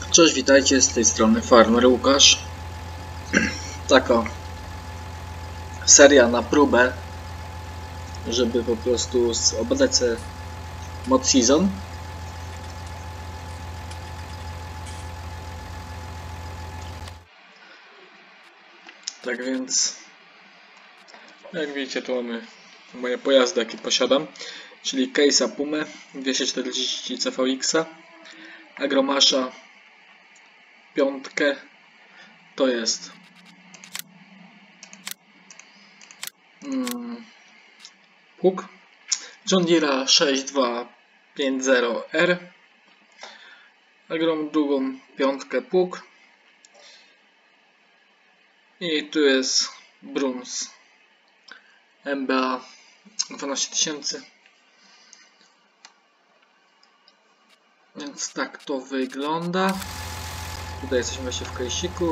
Cześć, witajcie, z tej strony Farmer Łukasz. Taka seria na próbę, żeby po prostu obrać mod season. Tak więc, jak widzicie, tu mamy moje pojazdy, jakie posiadam, czyli Case'a Pumę 240 CVX-a, Agromasza 5, to jest Puk, John Deere'a 6250R, Agrom drugą 5 Puk i tu jest Bruns MBA 12000. Więc tak to wygląda. Tutaj jesteśmy właśnie w case'iku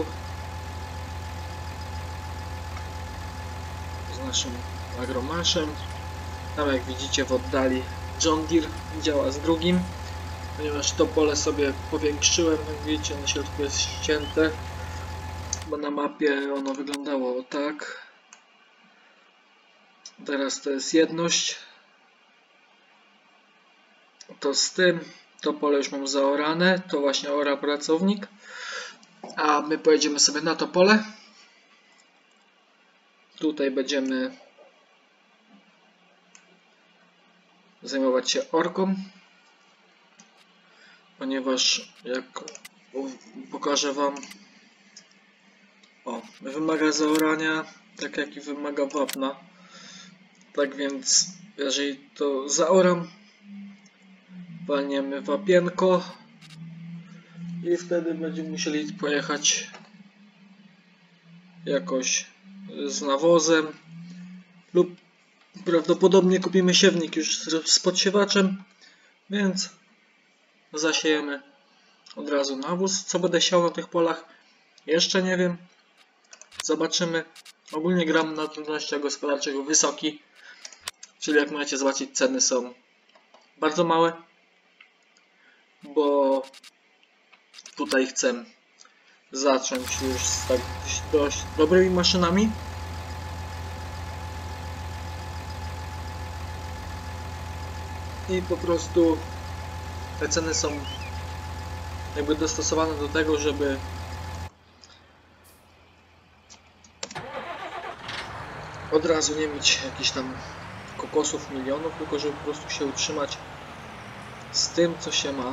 z naszym agromaszem. Tam, jak widzicie, w oddali John Deere działa z drugim, ponieważ to pole sobie powiększyłem. Jak widzicie, na środku jest ścięte, bo na mapie ono wyglądało tak. Teraz to jest jedność. To z tym, to pole już mam zaorane, to właśnie ora pracownik, a my pojedziemy sobie na to pole. Tutaj będziemy zajmować się orką, ponieważ jak pokażę wam, wymaga zaorania, tak jak i wymaga wapna. Tak więc jeżeli to zaoram, walniemy wapienko i wtedy będziemy musieli pojechać jakoś z nawozem, lub prawdopodobnie kupimy siewnik już z podsiewacza, więc zasiejemy od razu nawóz. Co będę siał na tych polach, jeszcze nie wiem, zobaczymy. Ogólnie gram na trudnościach gospodarczego wysoki, czyli jak możecie zobaczyć, ceny są bardzo małe, bo tutaj chcę zacząć już z tak dość dobrymi maszynami. I po prostu te ceny są jakby dostosowane do tego, żeby od razu nie mieć jakichś tam kokosów milionów, tylko żeby po prostu się utrzymać z tym, co się ma.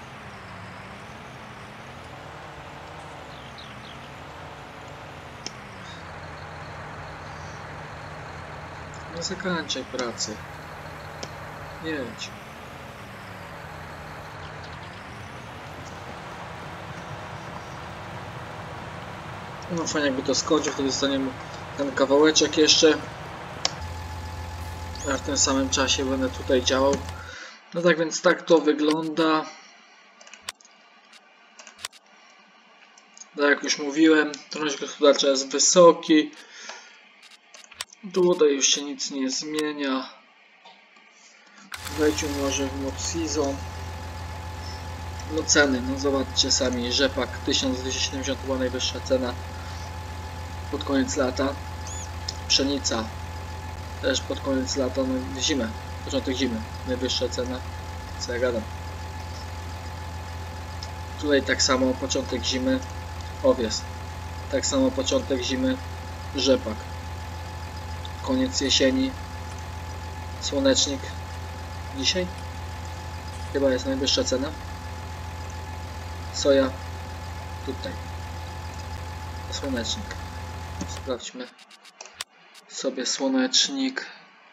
Nie zakończaj pracy. Jedź. No fajnie, jakby to skończył, wtedy dostaniemy ten kawałeczek jeszcze. Ja w tym samym czasie będę tutaj działał. No tak więc tak to wygląda. Tak jak już mówiłem, trudność gospodarcza jest wysoki. Tutaj już się nic nie zmienia. Wejdźmy może w mod season. No ceny, no zobaczcie sami, rzepak 1270 była najwyższa cena pod koniec lata. Pszenica też pod koniec lata, no zimę, początek zimy, najwyższa cena, co ja gadam. Tutaj tak samo początek zimy, owies, tak samo początek zimy, rzepak, koniec jesieni, słonecznik. Dzisiaj chyba jest najwyższa cena. Soja tutaj. Słonecznik. Sprawdźmy sobie słonecznik.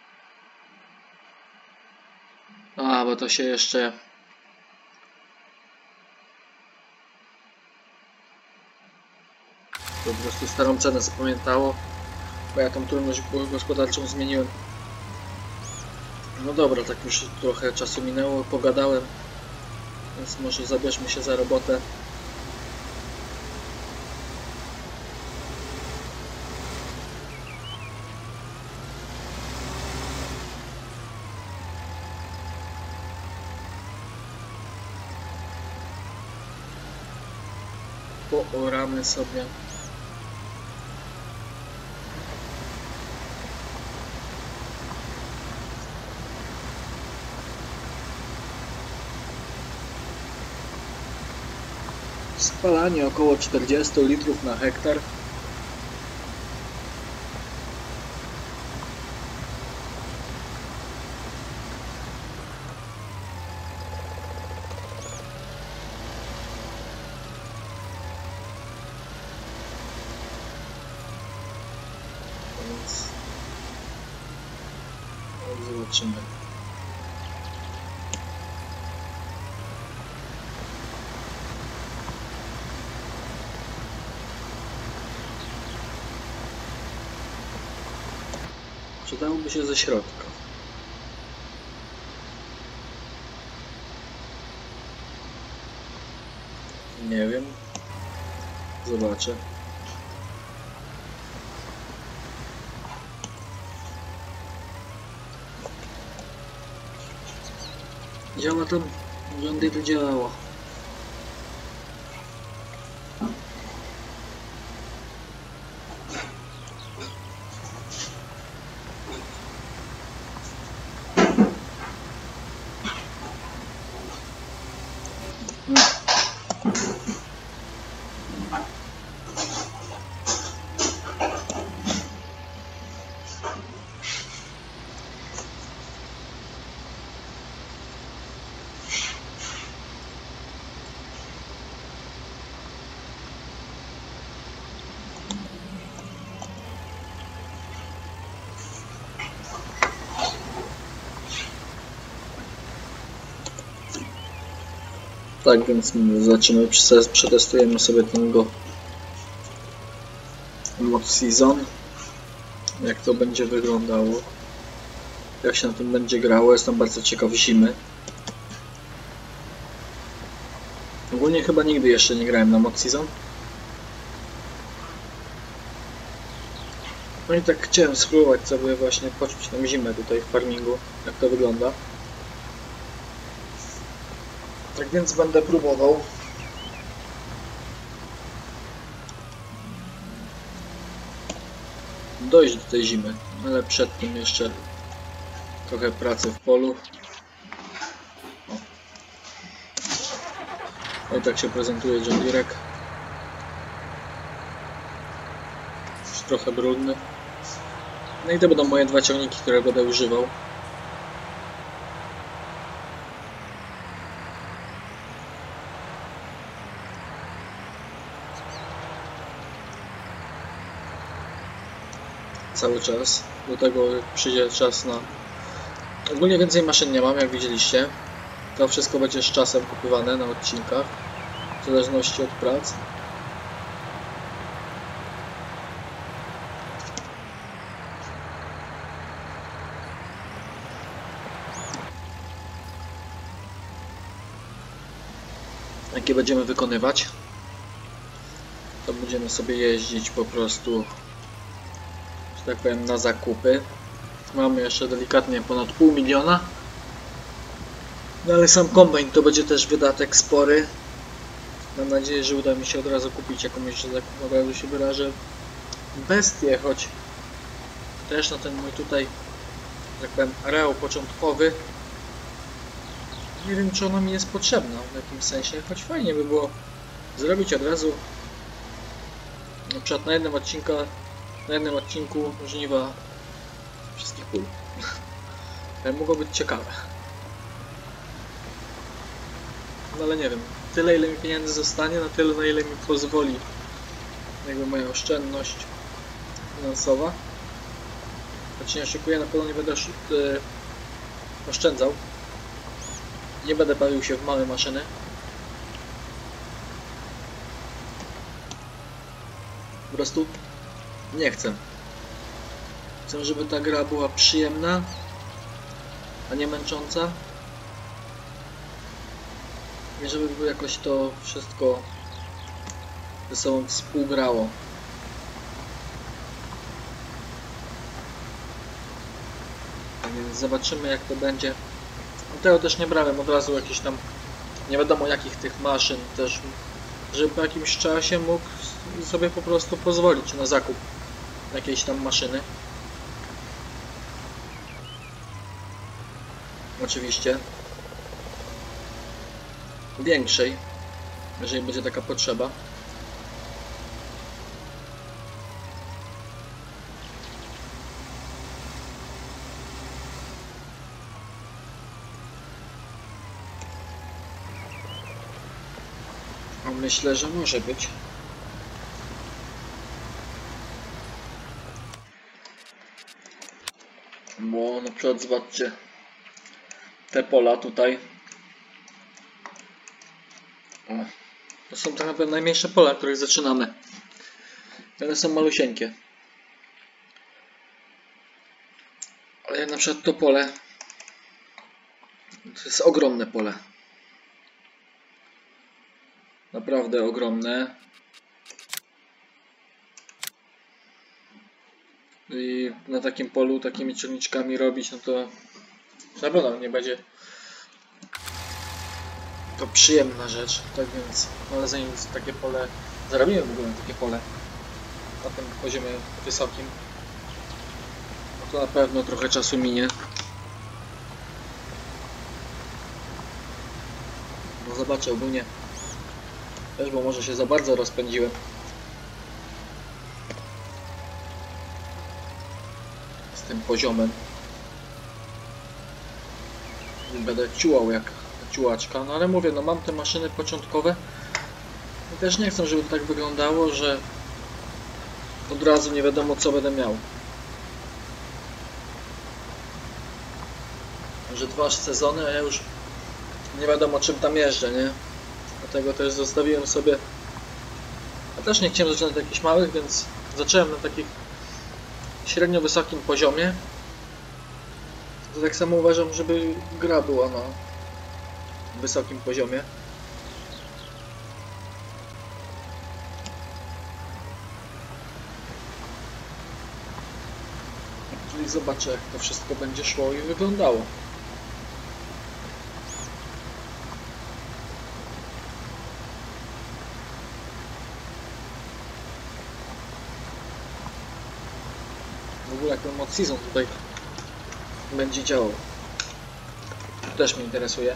A, bo to się jeszcze po prostu starą cenę zapamiętało, bo ja tą trudność gospodarczą zmieniłem. No dobra, tak już trochę czasu minęło, pogadałem, więc może zabierzmy się za robotę. pooramy sobie. Spalanie około 40 litrów na hektar. Więc zobaczymy. Przydałoby się ze środka. Nie wiem. Zobaczę. Działa tam? John Deere działało. Tak więc zobaczymy, przetestujemy sobie tego mod season, jak to będzie wyglądało, jak się na tym będzie grało. Jestem bardzo ciekaw zimy. Ogólnie chyba nigdy jeszcze nie grałem na mod season. No i tak chciałem spróbować sobie właśnie poczuć tą zimę tutaj w farmingu, jak to wygląda. Tak więc będę próbował. Dojść do tej zimy, ale przed tym jeszcze trochę pracy w polu. O. No i tak się prezentuje John Deere. Już trochę brudny. No i to będą moje dwa ciągniki, które będę używał. Cały czas. Do tego przyjdzie czas na... Ogólnie więcej maszyn nie mam, jak widzieliście. To wszystko będzie z czasem kupywane na odcinkach, w zależności od prac. Jakie będziemy wykonywać, to będziemy sobie jeździć po prostu, że tak powiem, na zakupy. Mamy jeszcze delikatnie ponad $500 000. No ale sam kombajn to będzie też wydatek spory. Mam nadzieję, że uda mi się od razu kupić jakąś, że tak naprawdę się wyrażę, bestię, choć też na ten mój tutaj, że tak powiem, areał początkowy nie wiem, czy ona mi jest potrzebna w jakimś sensie, choć fajnie by było zrobić od razu na przykład na jednym odcinku żniwa wszystkich pól. To mogło być ciekawe. No ale nie wiem, tyle ile mi pieniędzy zostanie, na tyle na ile mi pozwoli jakby moja oszczędność finansowa. Choć nie oszukuję, na pewno nie będę oszczędzał. Nie będę bawił się w małe maszyny. Po prostu nie chcę. Chcę, żeby ta gra była przyjemna, a nie męcząca. I żeby jakoś to wszystko ze sobą współgrało. Więc zobaczymy, jak to będzie. Tego też nie brałem od razu jakichś tam nie wiadomo jakich tych maszyn, też żeby po jakimś czasie mógł sobie po prostu pozwolić na zakup jakiejś tam maszyny. Oczywiście większej, jeżeli będzie taka potrzeba. Myślę, że może być. Bo na przykład zobaczcie te pola tutaj. O, to są tak naprawdę najmniejsze pola, których zaczynamy. One są malusieńkie. Ale na przykład to pole to jest ogromne pole. Naprawdę ogromne. I na takim polu takimi ciągniczkami robić, no to na pewno nie będzie to przyjemna rzecz. Tak więc, ale zanim takie pole zarobimy w ogóle na takie pole na tym poziomie wysokim, no to na pewno trochę czasu minie. No zobaczę ogólnie też, bo może się za bardzo rozpędziłem. Z tym poziomem. Będę ciułał jak ciułaczka, no ale mówię, no mam te maszyny początkowe i też nie chcę, żeby to tak wyglądało, że od razu nie wiadomo co będę miał. Że 2 sezony, a ja już nie wiadomo czym tam jeżdżę, nie? Dlatego też zostawiłem sobie. Ja też nie chciałem zaczynać od jakichś małych, więc zacząłem na takich średnio wysokim poziomie. To tak samo uważam, żeby gra była na wysokim poziomie. Czyli zobaczę, jak to wszystko będzie szło i wyglądało. W ogóle jak ten mod season tutaj będzie działał, to też mnie interesuje.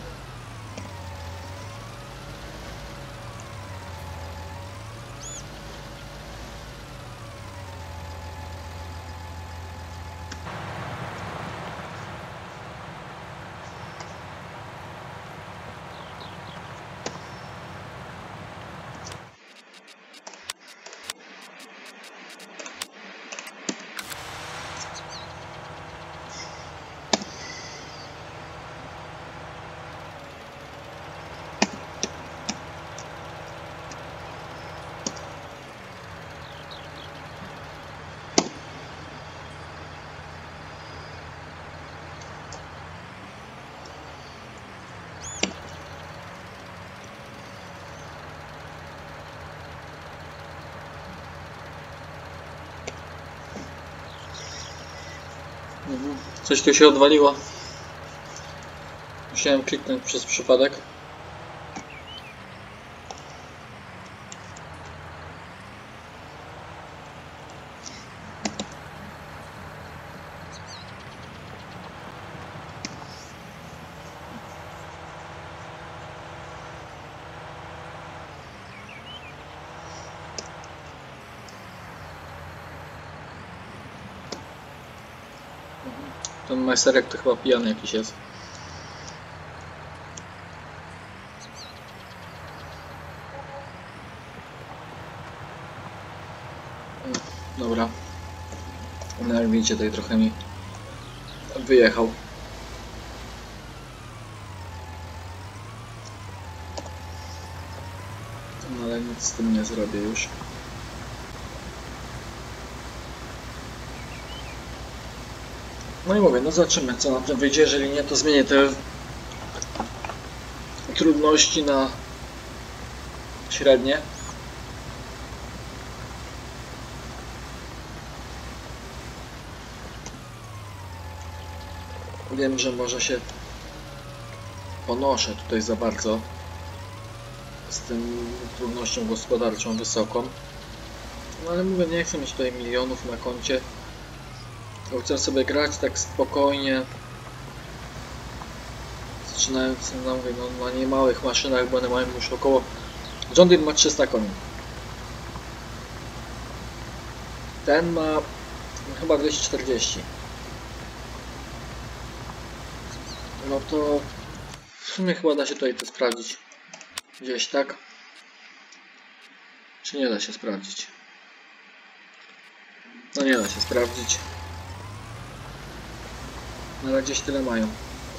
Coś tu się odwaliło. Musiałem kliknąć przez przypadek. Ten majsterek to chyba pijany jakiś jest. Dobra. No jak widzicie, tutaj trochę mi wyjechał. No ale nic z tym nie zrobię już. No i mówię, no zobaczymy co na tym wyjdzie, jeżeli nie to zmienię te trudności na średnie. Wiem, że może się ponoszę tutaj za bardzo z tym trudnością gospodarczą wysoką. No ale mówię, nie chcę mieć tutaj milionów na koncie. Bo chcę sobie grać tak spokojnie. Zaczynając na niemałych maszynach, bo one mają już około... John Deere ma 300 koni. Ten ma chyba 240. No to w sumie chyba da się tutaj to sprawdzić. Gdzieś tak? Czy nie da się sprawdzić? No nie da się sprawdzić. No ale gdzieś tyle mają.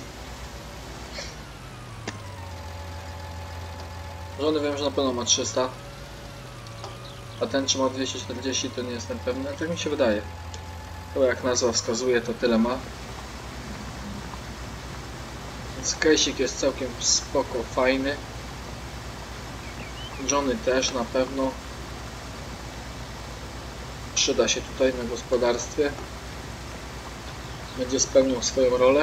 Żony wiem, że na pewno ma 300. A ten czy ma 240 to nie jestem pewny, ale tak mi się wydaje. Chyba jak nazwa wskazuje to tyle ma. Więc case'ik jest całkiem spoko, fajny. Johnny też na pewno przyda się tutaj na gospodarstwie. Będzie spełniał swoją rolę.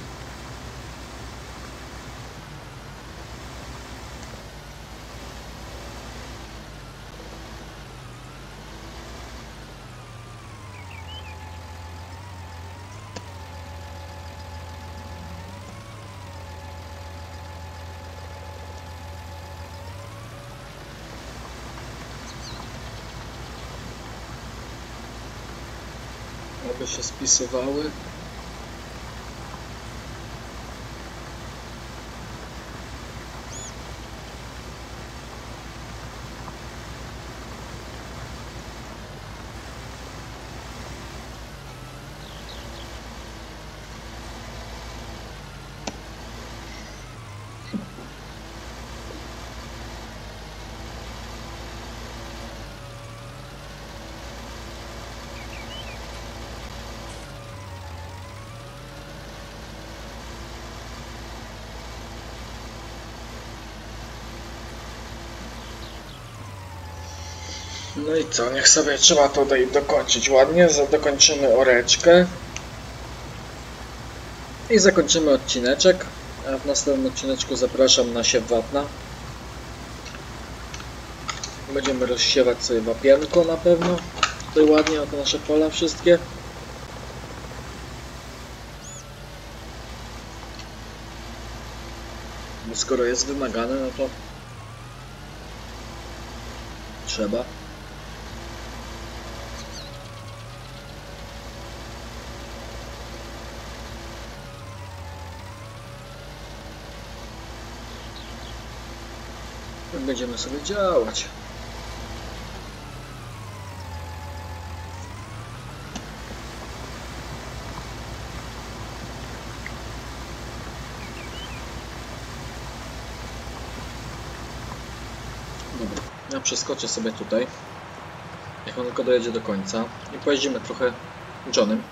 Aby się spisywały. No i co, niech sobie trzeba tutaj dokończyć ładnie, dokończymy oreczkę i zakończymy odcineczek, a w następnym odcineczku zapraszam na siew wapna. Będziemy rozsiewać sobie wapienko na pewno, tutaj ładnie oto nasze pola wszystkie. Bo skoro jest wymagane, no to trzeba. Będziemy sobie działać. Dobra, ja przeskoczę sobie tutaj. Niech on tylko dojedzie do końca i pojeździmy trochę Johnem.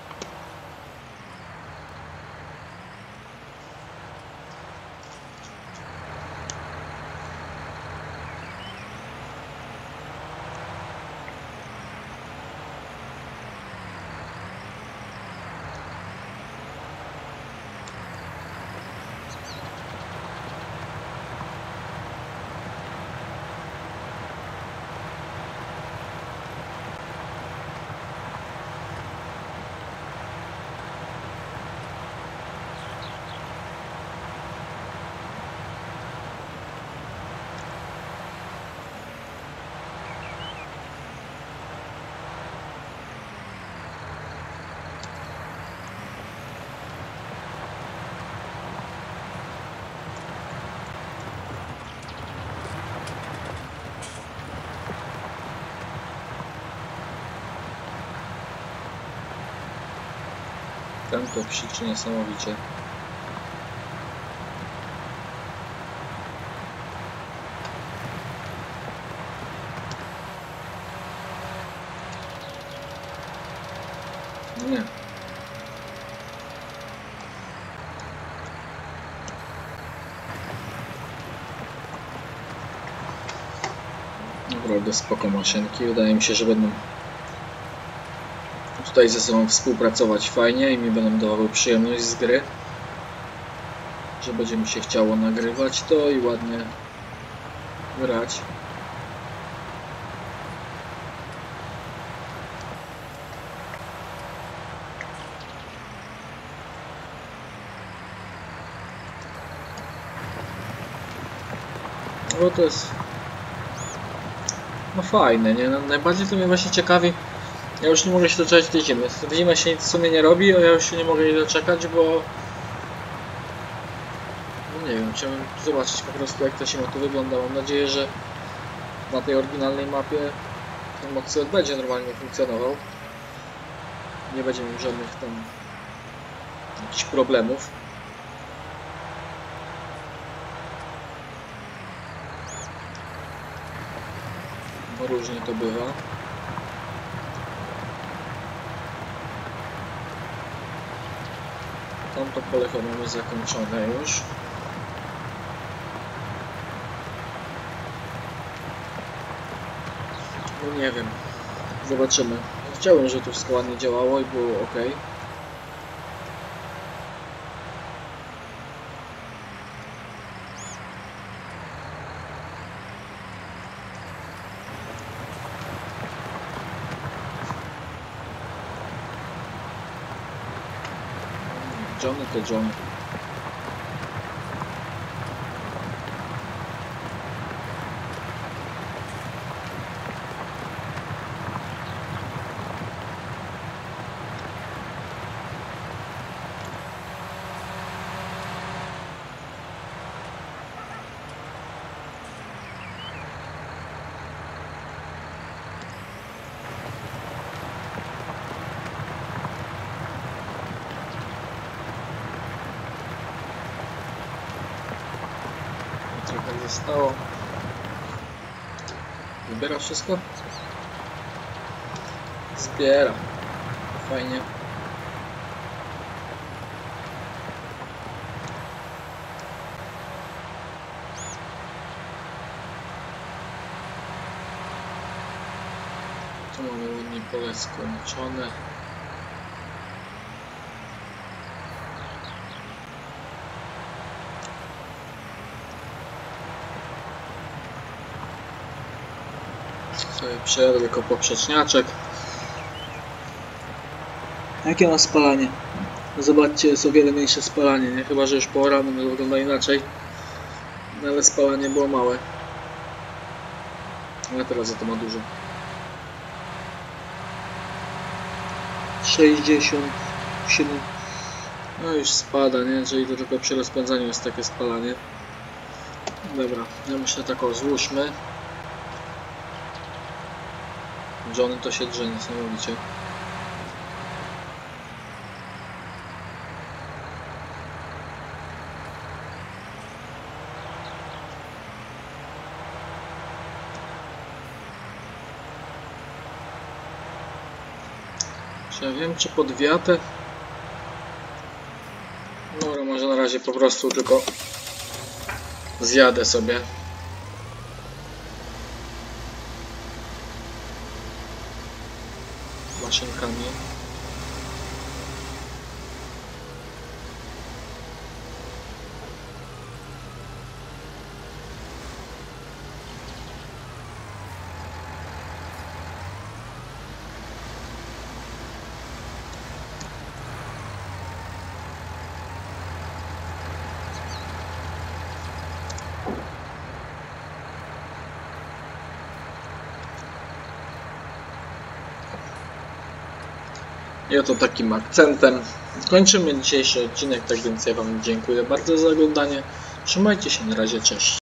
Ten to krzyczy niesamowicie. Nie. Naprawdę spoko maszynki. Wydaje mi się, że będą tutaj ze sobą współpracować fajnie i mi będą dawały przyjemność z gry. Że będzie mi się chciało nagrywać to i ładnie grać. No to jest no fajne, nie? No, najbardziej to mnie właśnie ciekawi. Ja już nie mogę się doczekać tej zimy. W zimę się nic w sumie nie robi, a ja już się nie mogę jej doczekać, bo no nie wiem, chciałbym zobaczyć po prostu jak ta zima tu wygląda. Mam nadzieję, że na tej oryginalnej mapie ten Moxel będzie normalnie funkcjonował. Nie będzie miał żadnych tam jakichś problemów. Bo różnie to bywa. Tamto pole chyba mamy zakończone już. No nie wiem. Zobaczymy. Chciałem, żeby to wszystko ładnie działało i było ok. Johnny to Johnny. Trochę zostało. Wybiera wszystko? Zbiera. Fajnie. Tu mamy ładnie pole skończone. Sobie przejadę tylko poprzeczniaczek. Jakie ma spalanie? Zobaczcie, jest o wiele mniejsze spalanie, nie? Chyba że już po rano wygląda inaczej. No ale spalanie było małe. Ale teraz za to ma dużo. 67. No już spada, nie? Czyli to tylko przy rozpędzaniu jest takie spalanie. Dobra, ja myślę tak o, złóżmy. Johnny to się drze niesamowicie. Czy ja wiem, czy pod wiatę? Dobra, może na razie po prostu tylko zjadę sobie. Maszynkami. I oto takim akcentem kończymy dzisiejszy odcinek, tak więc ja Wam dziękuję bardzo za oglądanie. Trzymajcie się, na razie, cześć.